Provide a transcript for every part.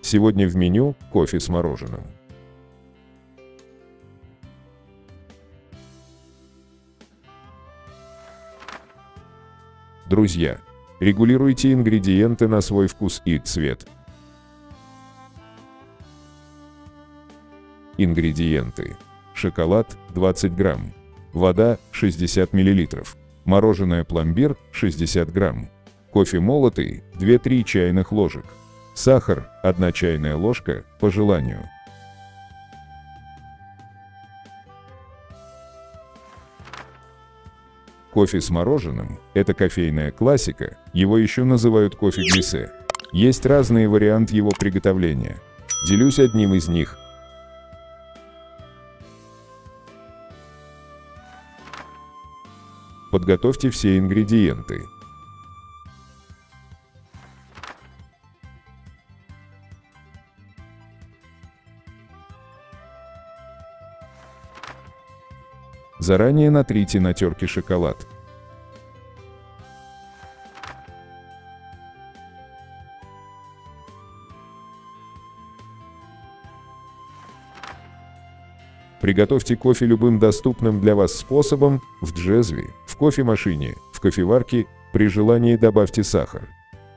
Сегодня в меню кофе с мороженым. Друзья, регулируйте ингредиенты на свой вкус и цвет. Ингредиенты. Шоколад 20 грамм. Вода 60 мл. Мороженое пломбир 60 грамм. Кофе молотый 2-3 чайных ложек. Сахар 1 чайная ложка по желанию. Кофе с мороженым – это кофейная классика, его еще называют кофе глиссе. Есть разные варианты его приготовления. Делюсь одним из них. Подготовьте все ингредиенты. Заранее натрите на терке шоколад. Приготовьте кофе любым доступным для вас способом: в джезве, в кофемашине, в кофеварке, при желании добавьте сахар.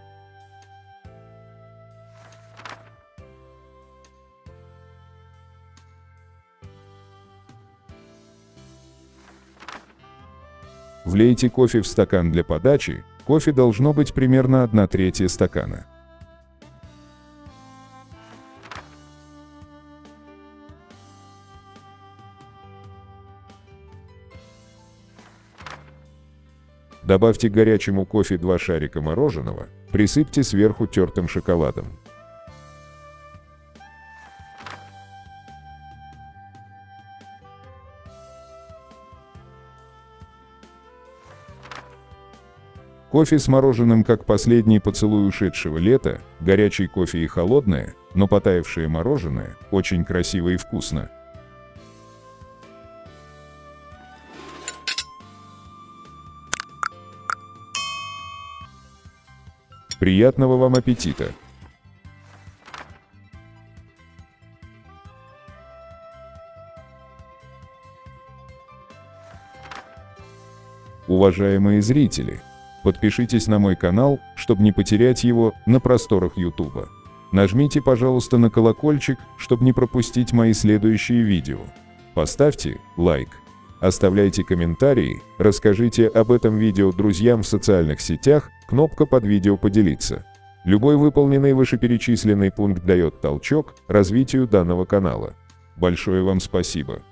Влейте кофе в стакан для подачи, кофе должно быть примерно 1/3 стакана. Добавьте к горячему кофе 2 шарика мороженого, присыпьте сверху тертым шоколадом. Кофе с мороженым как последний поцелуй ушедшего лета, горячий кофе и холодное, но потаявшее мороженое, очень красиво и вкусно. Приятного вам аппетита! Уважаемые зрители, подпишитесь на мой канал, чтобы не потерять его на просторах YouTube. Нажмите, пожалуйста, на колокольчик, чтобы не пропустить мои следующие видео. Поставьте лайк, оставляйте комментарии, расскажите об этом видео друзьям в социальных сетях, кнопка под видео «Поделиться». Любой выполненный вышеперечисленный пункт дает толчок развитию данного канала. Большое вам спасибо!